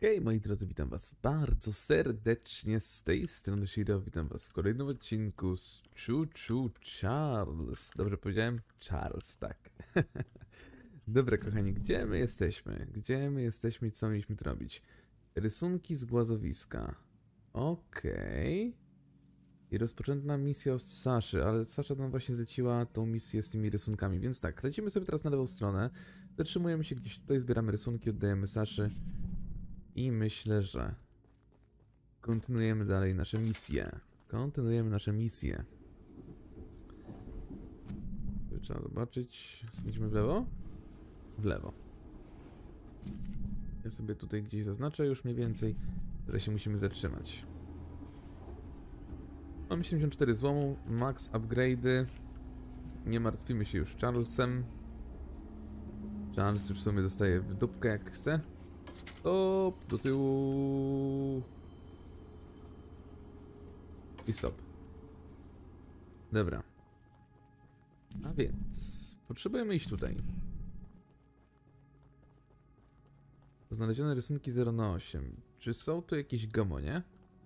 Hej moi drodzy, witam was bardzo serdecznie z tej strony Shiro, witam was w kolejnym odcinku z Choo Charles. Dobrze powiedziałem? Charles, tak. Dobra kochani, gdzie my jesteśmy? Gdzie my jesteśmy i co mieliśmy tu robić? Rysunki z głazowiska. Okej. I rozpoczęta misja od Saszy, ale Sasza nam właśnie zleciła tą misję z tymi rysunkami, więc tak, lecimy sobie teraz na lewą stronę, zatrzymujemy się gdzieś tutaj, zbieramy rysunki, oddajemy Saszy. I myślę, że kontynuujemy dalej nasze misje. Trzeba zobaczyć. Skręcimy w lewo? W lewo. Ja sobie tutaj gdzieś zaznaczę już mniej więcej, że się musimy zatrzymać. Mamy 74 złomu, max upgrade'y. Nie martwimy się już Charlesem. Charles już w sumie zostaje w dupkę jak chce. Stop, do tyłu. I stop. Dobra. A więc potrzebujemy iść tutaj. Znalezione rysunki 0 na 8. Czy są tu jakieś gamonie?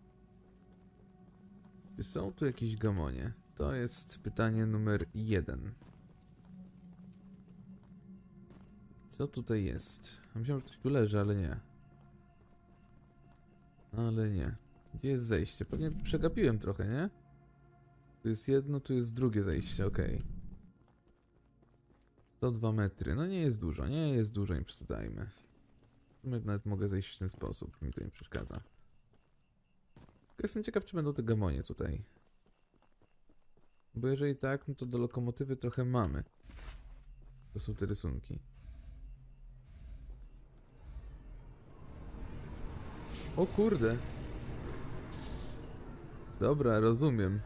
Czy są tu jakieś gamonie? To jest pytanie numer 1. Co tutaj jest? Myślałem, że ktoś tu leży, ale nie. Ale nie. Gdzie jest zejście? Pewnie przegapiłem trochę, nie? Tu jest jedno, tu jest drugie zejście, okej. 102 metry. No nie jest dużo, nie przesadzajmy. Nawet mogę zejść w ten sposób, mi to nie przeszkadza. Tylko jestem ciekaw, czy będą te gamonie tutaj. Bo jeżeli tak, no to do lokomotywy trochę mamy. To są te rysunki. O kurde. Dobra, rozumiem.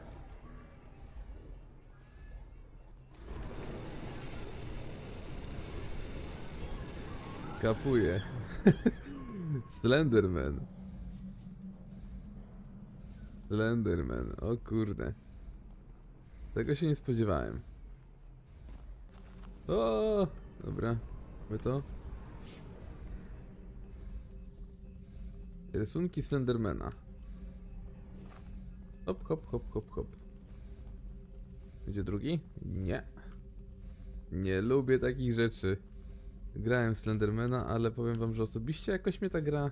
Kapuję. Slenderman. Slenderman, o kurde. Tego się nie spodziewałem. O, dobra. Mamy to. Rysunki Slendermana. Hop, hop, hop, hop, hop. Będzie drugi? Nie. Nie lubię takich rzeczy. Grałem w Slendermana, ale powiem wam, że osobiście jakoś mnie ta gra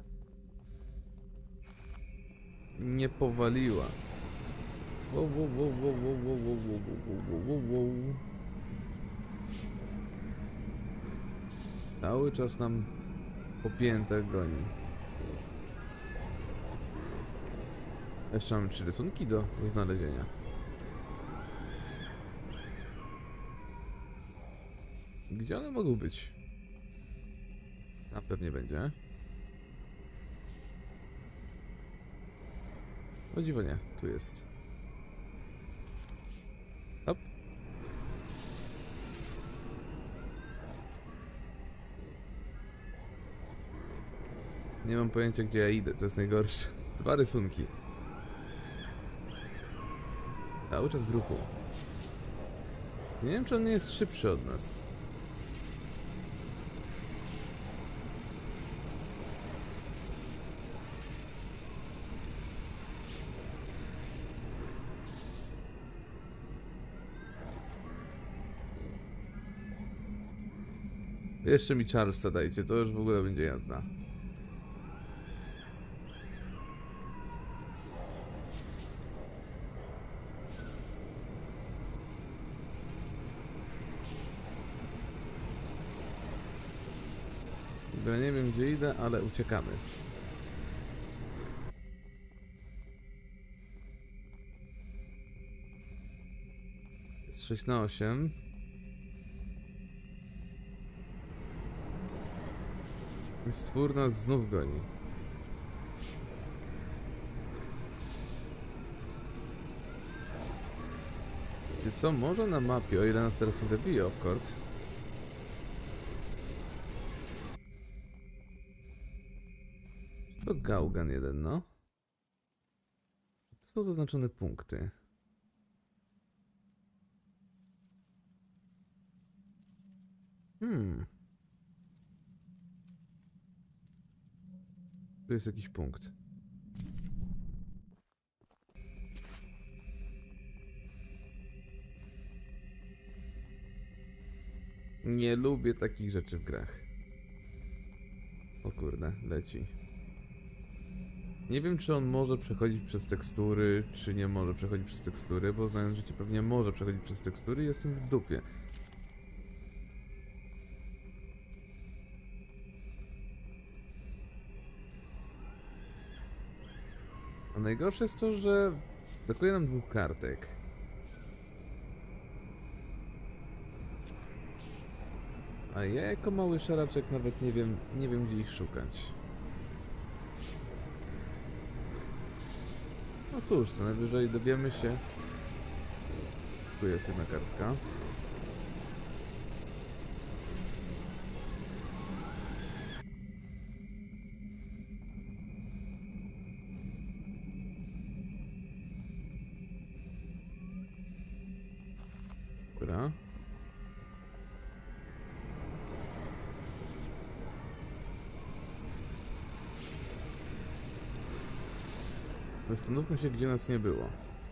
nie powaliła. Wow, wow, wow, wow, wow, wow, wow, wow, wow, wow, wow. Cały czas nam po piętach goni. Jeszcze mamy 3 rysunki do znalezienia. Gdzie one mogą być? A pewnie będzie. O dziwo nie, tu jest. Hop. Nie mam pojęcia, gdzie ja idę, to jest najgorsze. 2 rysunki. Cały czas w ruchu. Nie wiem, czy on nie jest szybszy od nas. Jeszcze mi Charlesa dajcie, to już w ogóle będzie jazda. Dobra, nie wiem gdzie idę, ale uciekamy. Jest 6 na 8. I stwór nas znów goni. Wiecie co? Może na mapie, o ile nas teraz nie zabije, of course. To Gaugan 1, no. To są zaznaczone punkty. Tu jest jakiś punkt. Nie lubię takich rzeczy w grach. O kurde, leci. Nie wiem, czy on może przechodzić przez tekstury, czy nie może przechodzić przez tekstury, bo znając życie pewnie może przechodzić przez tekstury i jestem w dupie. A najgorsze jest to, że brakuje nam 2 kartek. A ja jako mały szaraczek nawet nie wiem gdzie ich szukać. No cóż, co najwyżej dowiemy się. Tu jest jedna kartka. Dobra. Zastanówmy się, gdzie nas nie było.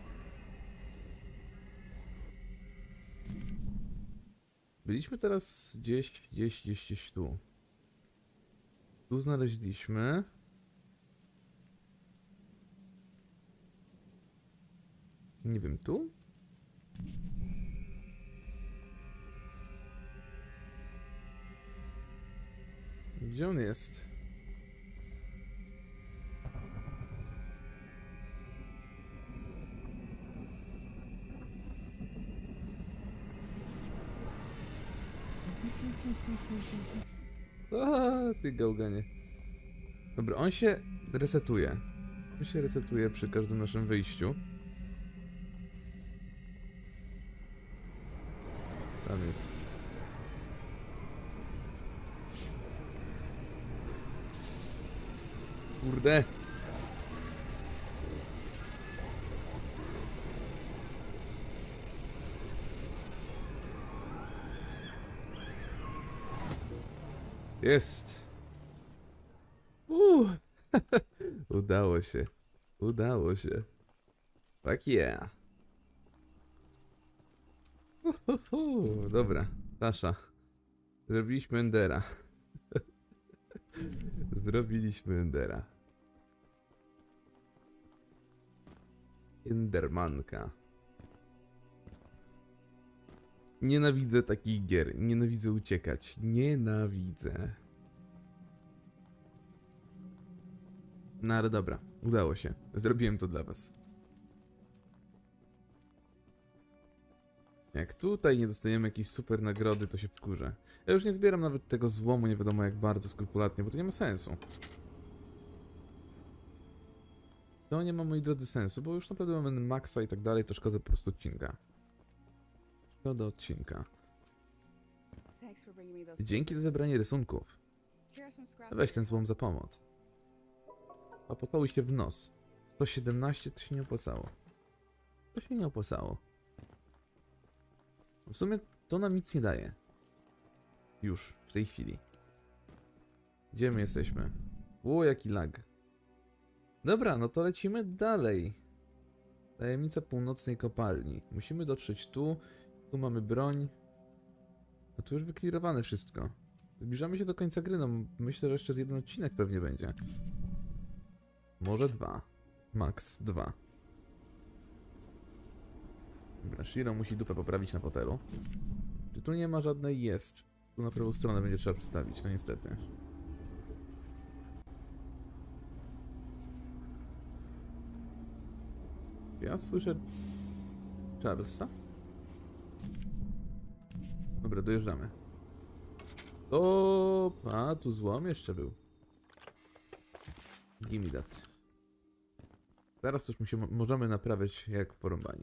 Byliśmy teraz gdzieś tu. Tu znaleźliśmy. Nie wiem, tu? Gdzie on jest? A, ty gałganie. Dobra, on się resetuje. On się resetuje przy każdym naszym wyjściu. Tam jest. Kurde. Jest. Udało się. Udało się. Fuck yeah. Dobra, Tasza. Zrobiliśmy Endera. Zrobiliśmy Endera. Endermanka. Nienawidzę takich gier. Nienawidzę uciekać. Nienawidzę. No ale dobra, udało się. Zrobiłem to dla was. Jak tutaj nie dostajemy jakiejś super nagrody, to się wkurzę. Ja już nie zbieram nawet tego złomu, nie wiadomo jak bardzo skrupulatnie, bo to nie ma sensu. To nie ma, moi drodzy, sensu, bo już naprawdę mamy maksa i tak dalej, to szkoda po prostu odcinka. Szkoda odcinka. Dzięki za zebranie rysunków. Weź ten złom za pomoc. A pocałuj się w nos. 117 to się nie opłacało. To się nie opłacało. W sumie to nam nic nie daje. Już, w tej chwili. Gdzie my jesteśmy? O, jaki lag. Dobra, no to lecimy dalej. Tajemnica północnej kopalni. Musimy dotrzeć tu. Tu mamy broń. No tu już wyklirowane wszystko. Zbliżamy się do końca gry, no myślę, że jeszcze z 1 odcinek pewnie będzie. Może 2. Max 2. Dobra, Shiro musi dupę poprawić na fotelu. Czy tu nie ma żadnej? Jest. Tu na prawą stronę będzie trzeba przedstawić, no niestety. Ja słyszę Charlesa. Dobra, dojeżdżamy. O, a tu złom jeszcze był. Gimme that. Teraz już możemy naprawiać jak porąbani.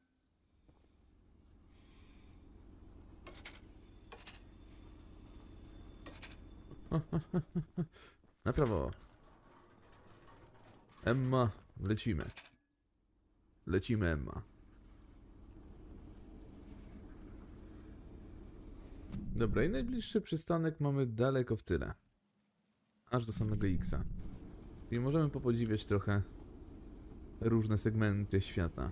Na prawo. Emma, lecimy. Lecimy, Emma. Dobra, i najbliższy przystanek mamy daleko w tyle. Aż do samego Xa. I możemy popodziwiać trochę różne segmenty świata.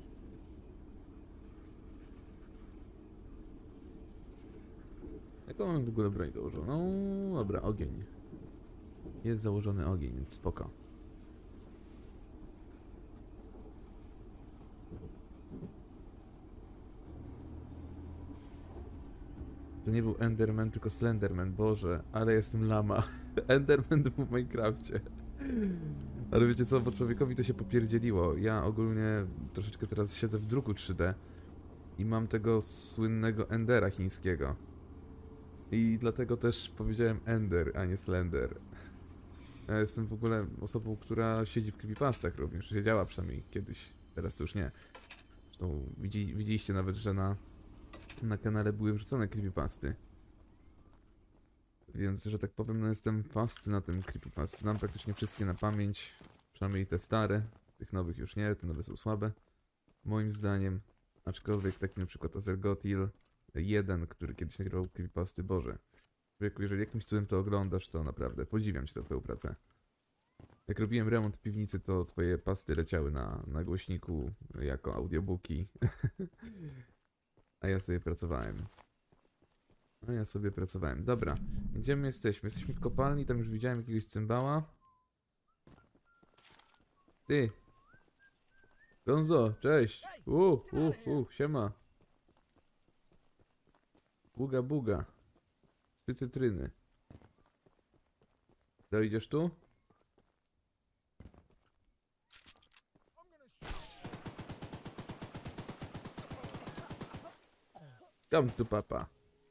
Jaką mamy w ogóle broń założoną? No, dobra, ogień. Jest założony ogień, więc spoko. To nie był Enderman, tylko Slenderman, Boże, ale jestem lama. Enderman był w Minecrafcie. Ale wiecie co, bo człowiekowi to się popierdzieliło. Ja ogólnie troszeczkę teraz siedzę w druku 3D i mam tego słynnego Endera chińskiego. I dlatego też powiedziałem Ender, a nie Slender. Ja jestem w ogóle osobą, która siedzi w creepypastach również. Siedziała przynajmniej kiedyś, teraz to już nie. Zresztą widzieliście nawet, że na kanale były wrzucone creepypasty. Więc, że tak powiem, no jestem fascynatem creepypast. Znam praktycznie wszystkie na pamięć. Przynajmniej te stare. Tych nowych już nie, te nowe są słabe. Moim zdaniem. Aczkolwiek taki na przykład Azergotil 1, który kiedyś nagrywał creepypasty, Boże. Człowieku, jeżeli jakimś cudem to oglądasz, to naprawdę podziwiam cię za twoją pracę. Jak robiłem remont w piwnicy, to twoje pasty leciały na głośniku jako audiobooki. A ja sobie pracowałem. Dobra, gdzie my jesteśmy? Jesteśmy w kopalni, tam już widziałem jakiegoś cymbała. Ty! Gonzo, cześć! Siema! Buga. 3 cytryny. Dojdziesz tu? Come tu, papa.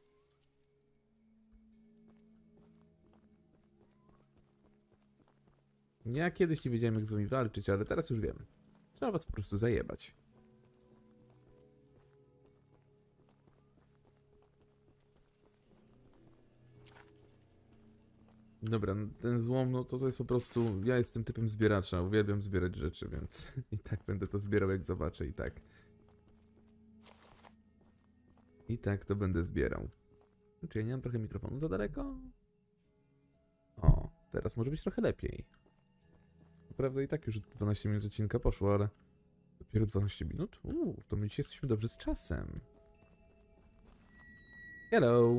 Ja kiedyś nie wiedziałem, jak z wami walczyć, ale teraz już wiem. Trzeba was po prostu zajebać. Dobra, ten złom, no to jest po prostu... Ja jestem typem zbieracza, uwielbiam zbierać rzeczy, więc i tak będę to zbierał, jak zobaczę, i tak. I tak to będę zbierał. Czy ja nie mam trochę mikrofonu za daleko? O, teraz może być trochę lepiej. Prawda i tak już 12 minut odcinka poszło, ale... Dopiero 12 minut? To my dzisiaj jesteśmy dobrze z czasem. Hello!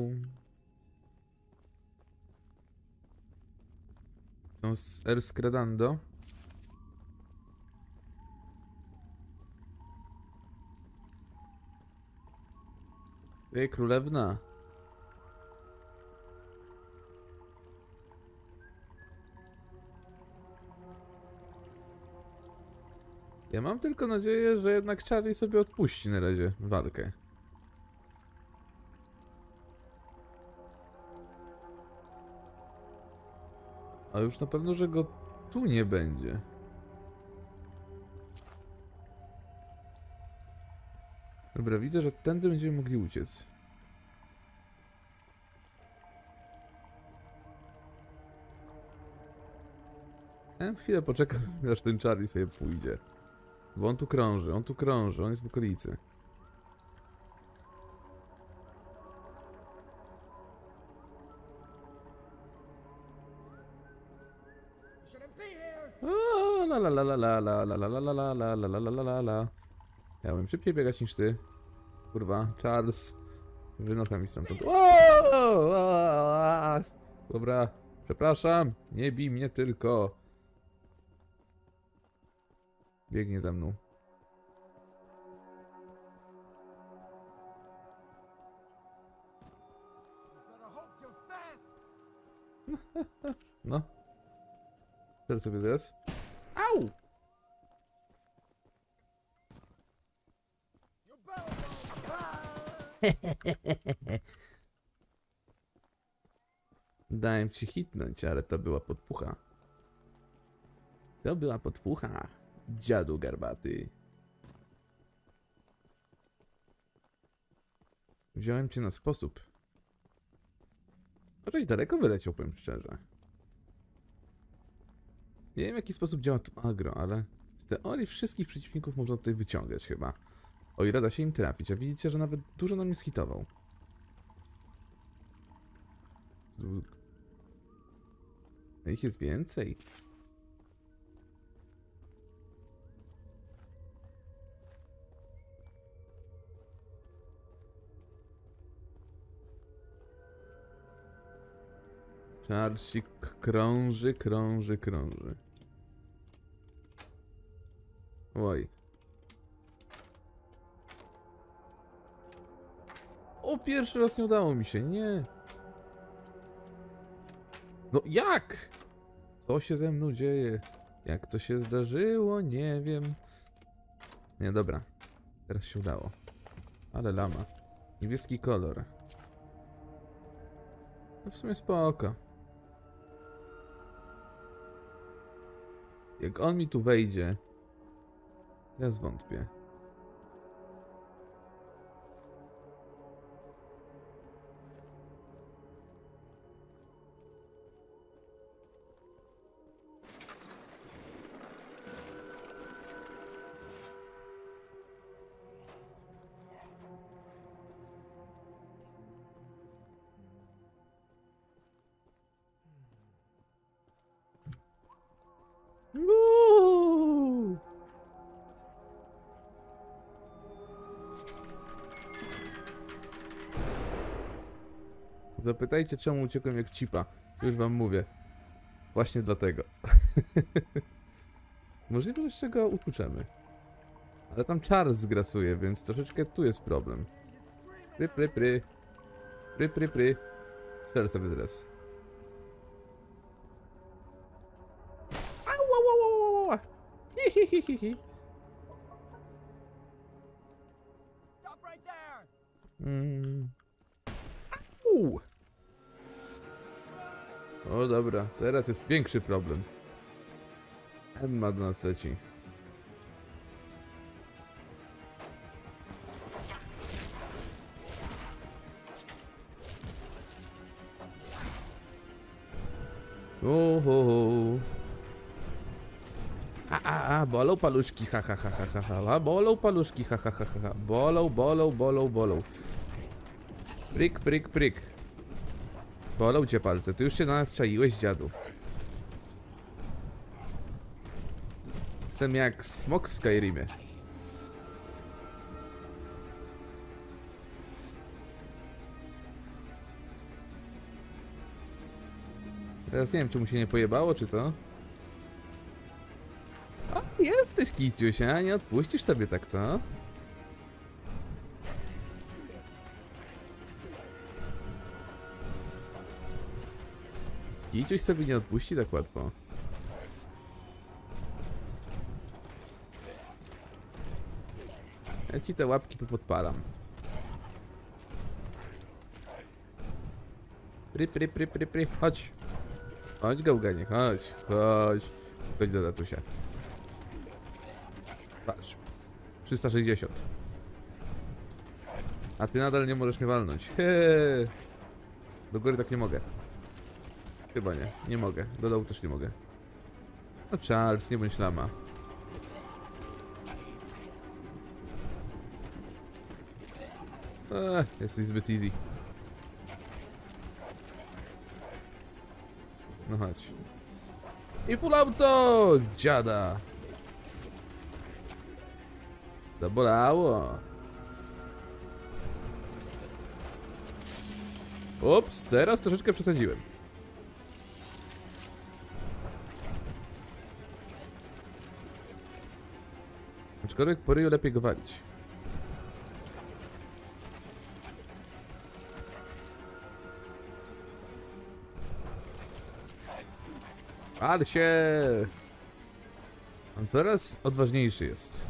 Są z El Scredando. Ej, królewna. Ja mam tylko nadzieję, że jednak Charlie sobie odpuści na razie walkę. A już na pewno, że go tu nie będzie. Dobra, widzę, że tędy będziemy mogli uciec. Ja chwilę poczekam, aż ten Charlie sobie pójdzie. Bo on tu krąży, on jest w okolicy. O, la la la la la la la la la la la la la la la la la. Ja bym szybciej biegać niż ty. Kurwa, Charles. Wynocha mi stamtąd. Dobra, przepraszam. Nie bij mnie tylko. Biegnie za mną. No. Teraz sobie zaraz. Au! Dałem ci hitnąć, ale to była podpucha. To była podpucha. Dziadu garbaty. Wziąłem cię na sposób. Chociaż daleko wyleciał, powiem szczerze. Nie wiem, w jaki sposób działa tu agro, ale w teorii wszystkich przeciwników można tutaj wyciągać chyba. O ile da się im trafić, a widzicie, że nawet dużo nam nie skitował. Ich jest więcej. Charlesik krąży, krąży, krąży. Oj. O, pierwszy raz nie udało mi się, nie. No jak? Co się ze mną dzieje? Jak to się zdarzyło? Nie wiem. Nie, dobra. Teraz się udało. Ale lama. Niebieski kolor. No w sumie spoko. Jak on mi tu wejdzie, to ja zwątpię. Uuu. Zapytajcie, czemu uciekłem jak cipa. Już wam mówię. Właśnie dlatego. Możliwe, że jeszcze go utłuczemy. Ale tam Charles zgrasuje, więc troszeczkę tu jest problem. Pry, pry, pry. Pry, pry, pry. Strzel sobie zres. Hi, hi, hi, hi, hi. O dobra, teraz jest większy problem. Emma do nas leci. Oho. Bolą paluszki, ha, ha, ha, ha, ha, ha, bolą paluszki, ha, ha, ha, ha, ha, bolą, bolą, bolą, bolą. Pryk, pryk, pryk. Bolą cię palce, ty już się na nas czaiłeś, dziadu. Jestem jak smok w Skyrimie. Teraz nie wiem, czy mu się nie pojebało, czy co? O, jesteś Kiciuś, a nie odpuścisz sobie tak, co? Kiciuś sobie nie odpuści tak łatwo. Ja ci te łapki popodpalam. Pry, pry, pry, pry, pry, chodź. Chodź, gałganie, chodź, chodź. Chodź do tatusia. Patrz. 360. A ty nadal nie możesz mnie walnąć. Heee. Do góry tak nie mogę. Chyba nie, nie mogę. Do dołu też nie mogę. No Charles, nie bądź lama. Jesteś zbyt easy. No chodź. I full auto! Dziada! Zabolało! Ups, teraz troszeczkę przesadziłem. Aczkolwiek po ryju lepiej go walić. Ale się! On coraz odważniejszy jest.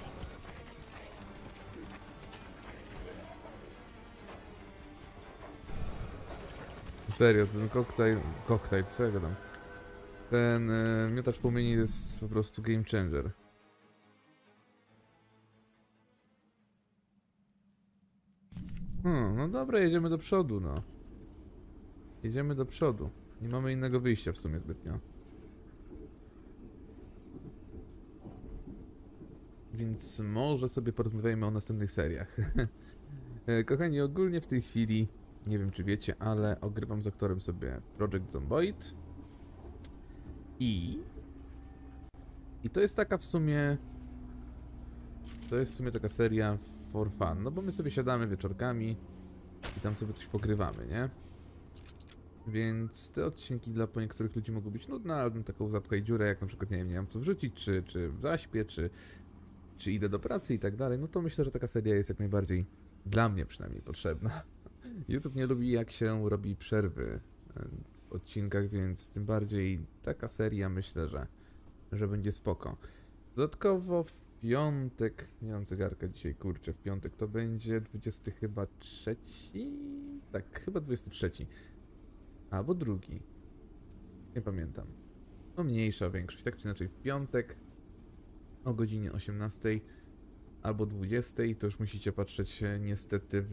Serio, ten koktajl, co ja gadam? Ten miotacz płomieni jest po prostu game changer. No dobra, jedziemy do przodu, no. Jedziemy do przodu. Nie mamy innego wyjścia w sumie zbytnio. Więc może sobie porozmawiajmy o następnych seriach. Kochani, ogólnie w tej chwili, nie wiem czy wiecie, ale ogrywam z aktorem sobie Project Zomboid. I to jest taka w sumie... To jest w sumie taka seria for fun, no bo my sobie siadamy wieczorkami i tam sobie coś pogrywamy, nie? Więc te odcinki dla niektórych ludzi mogą być nudne, albo taką zapchaj dziurę, jak na przykład, nie wiem, nie mam co wrzucić, czy zaśpię, czy idę do pracy i tak dalej, no to myślę, że taka seria jest jak najbardziej, dla mnie przynajmniej, potrzebna. YouTube nie lubi, jak się robi przerwy w odcinkach, więc tym bardziej taka seria, myślę, że będzie spoko. Dodatkowo w piątek, nie mam zegarka dzisiaj, kurczę, w piątek to będzie 20 chyba trzeci? Tak, chyba 23. Albo drugi. Nie pamiętam. No mniejsza większość, tak czy inaczej w piątek o godzinie 18 albo 20, to już musicie patrzeć niestety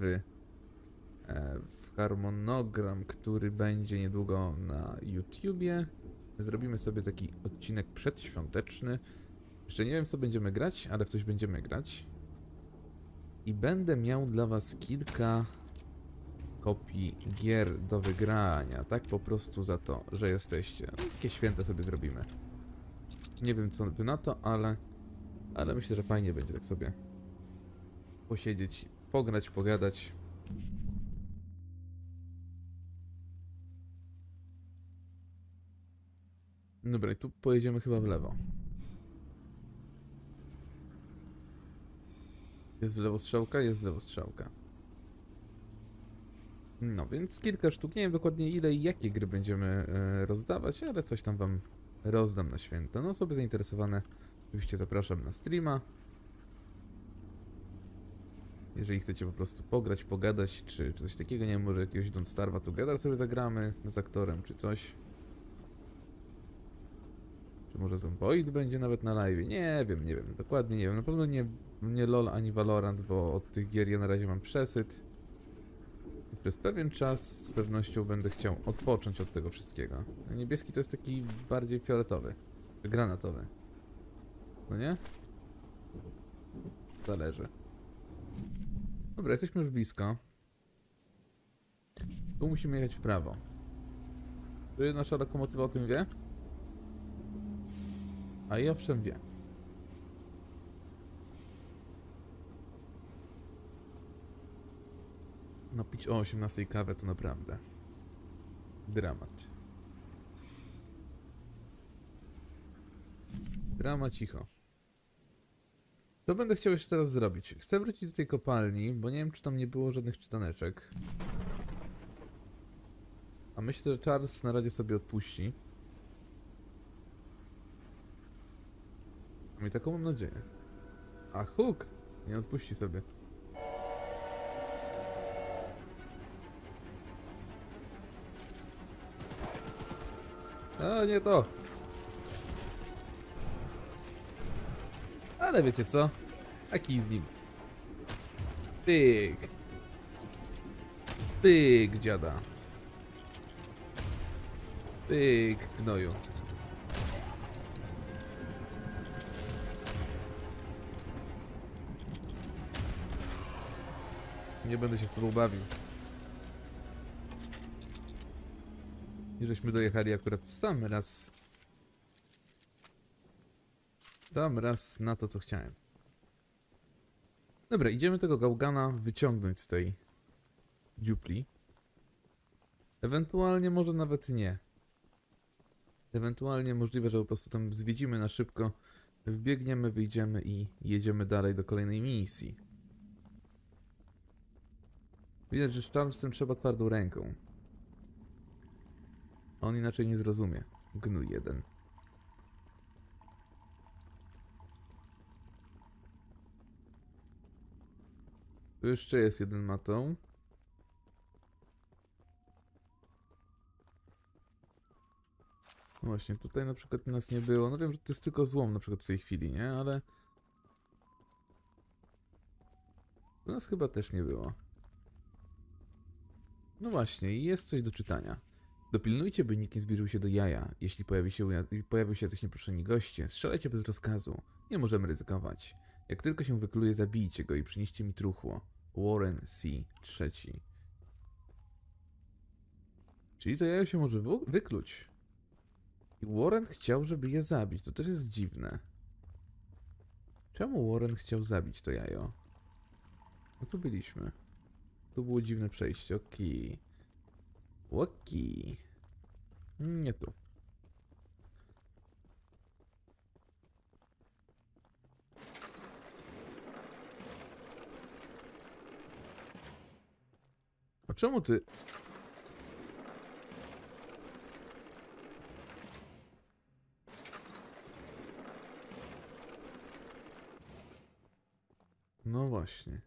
w harmonogram, który będzie niedługo na YouTubie. Zrobimy sobie taki odcinek przedświąteczny. Jeszcze nie wiem, co będziemy grać, ale w coś będziemy grać. I będę miał dla was kilka kopii gier do wygrania. Tak po prostu za to, że jesteście. No, takie święte sobie zrobimy. Nie wiem, co wy na to, ale myślę, że fajnie będzie tak sobie posiedzieć, pograć, pogadać. Dobra, i tu pojedziemy chyba w lewo. Jest w lewo strzałka? Jest w lewo strzałka. No, więc kilka sztuk. Nie wiem dokładnie ile i jakie gry będziemy rozdawać, ale coś tam wam rozdam na święto. No, osoby zainteresowane oczywiście zapraszam na streama. Jeżeli chcecie po prostu pograć, pogadać, czy coś takiego, nie wiem, może jakiegoś Don't Starve'a Together sobie zagramy z aktorem, czy coś. Czy może Zomboid będzie nawet na live? Nie wiem, dokładnie nie wiem. Na pewno nie LoL ani Valorant, bo od tych gier ja na razie mam przesyt. I przez pewien czas z pewnością będę chciał odpocząć od tego wszystkiego. Niebieski to jest taki bardziej fioletowy, granatowy. No nie? Zależy. Dobra, jesteśmy już blisko. Tu musimy jechać w prawo. Czy nasza lokomotywa o tym wie? A i owszem wie. No pić o 18 kawę to naprawdę dramat. Dramat cicho. Co będę chciał jeszcze teraz zrobić? Chcę wrócić do tej kopalni, bo nie wiem, czy tam nie było żadnych czytaneczek. A myślę, że Charles na razie sobie odpuści. I taką mam nadzieję. A Hook nie odpuści sobie. A nie to. Ale wiecie co? Taki z nim. Pyk. Pyk, dziada. Pyk, gnoju. Nie będę się z tobą bawił. I żeśmy dojechali akurat sam raz na to, co chciałem. Dobra, idziemy tego gałgana wyciągnąć z tej dziupli. Ewentualnie może nawet nie. Ewentualnie możliwe, że po prostu tam zwiedzimy na szybko, wbiegniemy, wyjdziemy i jedziemy dalej do kolejnej misji. Widać, że z Charlesem trzeba twardą ręką. On inaczej nie zrozumie. Gnój jeden. Tu jeszcze jest jeden matą. No właśnie, tutaj na przykład nas nie było. No wiem, że to jest tylko złom na przykład w tej chwili, nie? Ale... Tu nas chyba też nie było. No właśnie, i jest coś do czytania. Dopilnujcie, by nikt nie zbliżył się do jaja. Jeśli pojawią się jacyś nieproszeni goście, strzelajcie bez rozkazu. Nie możemy ryzykować. Jak tylko się wykluje, zabijcie go i przynieście mi truchło. Warren C. III. Czyli to jajo się może wykluć. I Warren chciał, żeby je zabić. To też jest dziwne. Czemu Warren chciał zabić to jajo? No tu byliśmy. Tu było dziwne przejście, okej. Łoki. Nie tu. A czemu ty... No właśnie.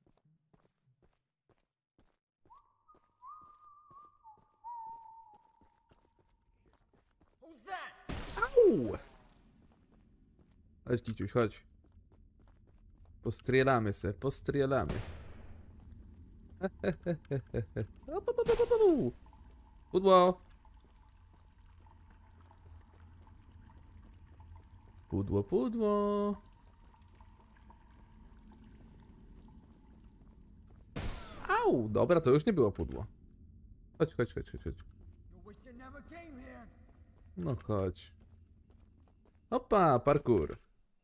Au! Chodź, Kiciuś, chodź. Postrzelamy se, postrzelamy. Pudło! Pudło, pudło! Au! Dobra, to już nie było pudło. Chodź, chodź, chodź, chodź, chodź. No chodź. Opa, parkour.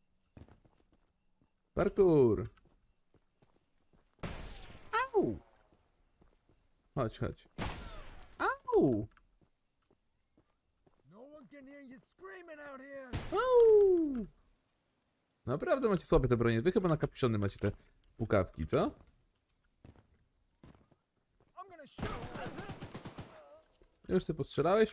Parkour. Au! Chodź, chodź. Au! Au! Naprawdę macie słabe te bronie. Wy chyba na kapiszony macie te pukawki, co? Już sobie postrzelałeś?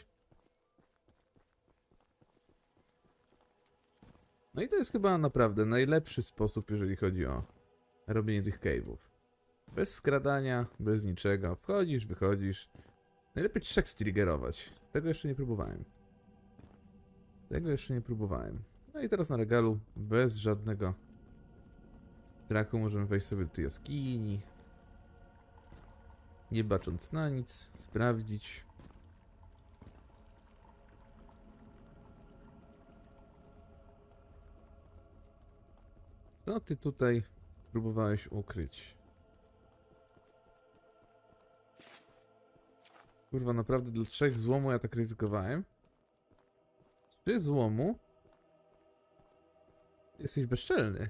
No i to jest chyba naprawdę najlepszy sposób, jeżeli chodzi o robienie tych cave'ów. Bez skradania, bez niczego. Wchodzisz, wychodzisz. Najlepiej trzech striggerować. Tego jeszcze nie próbowałem. Tego jeszcze nie próbowałem. No i teraz na regalu, bez żadnego strachu, możemy wejść sobie do tej jaskini. Nie bacząc na nic, sprawdzić. Co ty tutaj próbowałeś ukryć? Kurwa, naprawdę dla 3 złomu ja tak ryzykowałem? 3 złomu? Jesteś bezczelny.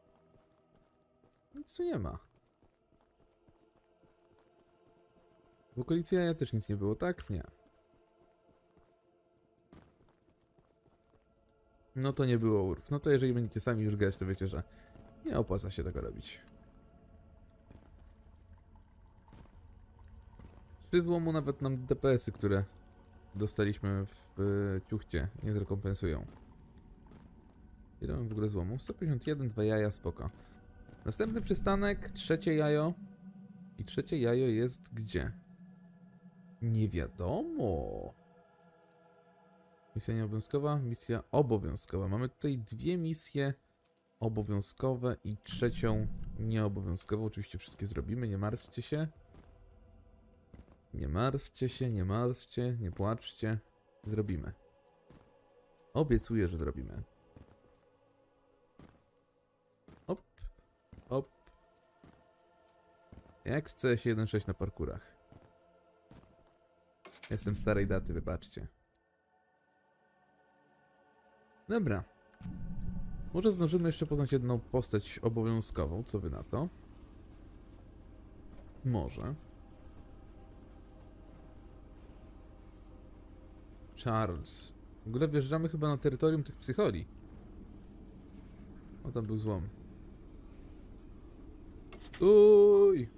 Nic tu nie ma. W okolicy jaja też nic nie było, tak? Nie. No to nie było urw. No to jeżeli będziecie sami już grać, to wiecie, że nie opłaca się tego robić. 3 złomu nawet nam DPS-y, które dostaliśmy w ciuchcie, nie zrekompensują. Ile mam w ogóle złomu? 151, 2 jaja, spoko. Następny przystanek, 3 jajo. I 3 jajo jest gdzie? Nie wiadomo. Misja nieobowiązkowa, misja obowiązkowa. Mamy tutaj 2 misje obowiązkowe i 3 nieobowiązkową. Oczywiście wszystkie zrobimy, nie martwcie się. Nie martwcie się, nie martwcie, nie płaczcie. Zrobimy. Obiecuję, że zrobimy. Hop, hop. Jak w CS 1.6 na parkurach. Jestem starej daty, wybaczcie. Dobra. Może zdążymy jeszcze poznać jedną postać obowiązkową. Co wy na to? Może. Charles. W ogóle wjeżdżamy chyba na terytorium tych psycholi. O, tam był złom. Uj!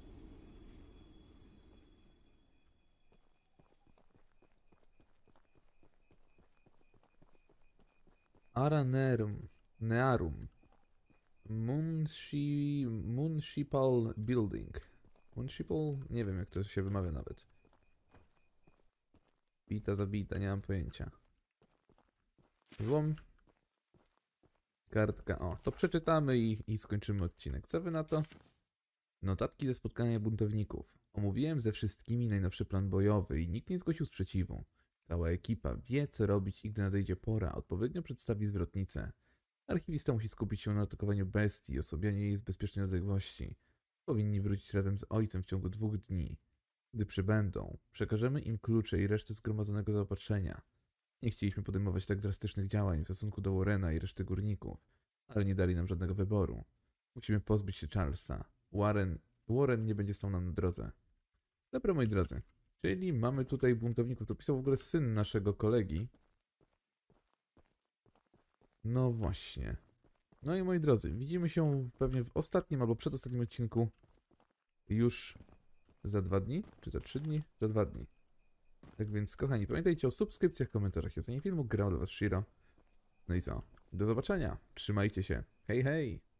Aranerum. Nearum. Municipal Building. Municipal? Nie wiem, jak to się wymawia nawet. Bita zabita, nie mam pojęcia. Złom. Kartka. O, to przeczytamy i skończymy odcinek. Co wy na to? Notatki ze spotkania buntowników. Omówiłem ze wszystkimi najnowszy plan bojowy i nikt nie zgłosił sprzeciwu. Cała ekipa wie, co robić i gdy nadejdzie pora, odpowiednio przedstawi zwrotnicę. Archiwista musi skupić się na atakowaniu bestii i osłabianiu jej z bezpiecznej odległości. Powinni wrócić razem z ojcem w ciągu 2 dni. Gdy przybędą, przekażemy im klucze i resztę zgromadzonego zaopatrzenia. Nie chcieliśmy podejmować tak drastycznych działań w stosunku do Warrena i reszty górników, ale nie dali nam żadnego wyboru. Musimy pozbyć się Charlesa. Warren nie będzie stał nam na drodze. Dobra, moi drodzy. Czyli mamy tutaj buntowników. To pisał w ogóle syn naszego kolegi. No właśnie. No i moi drodzy, widzimy się pewnie w ostatnim albo przedostatnim odcinku już za 2 dni, czy za 3 dni? Za 2 dni. Tak więc, kochani, pamiętajcie o subskrypcjach, komentarzach i ocenie filmu. Grał dla was Shiro. No i co? Do zobaczenia. Trzymajcie się. Hej, hej!